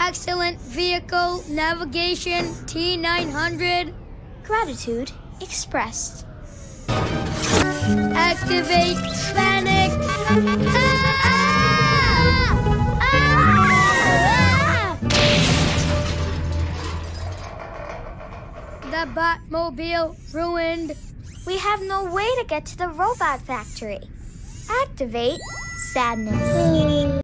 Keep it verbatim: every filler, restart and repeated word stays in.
excellent vehicle navigation T nine hundred. Gratitude expressed. Activate panic. Ah! Ah! The Botmobil ruined. We have no way to get to the robot factory. Activate sadness.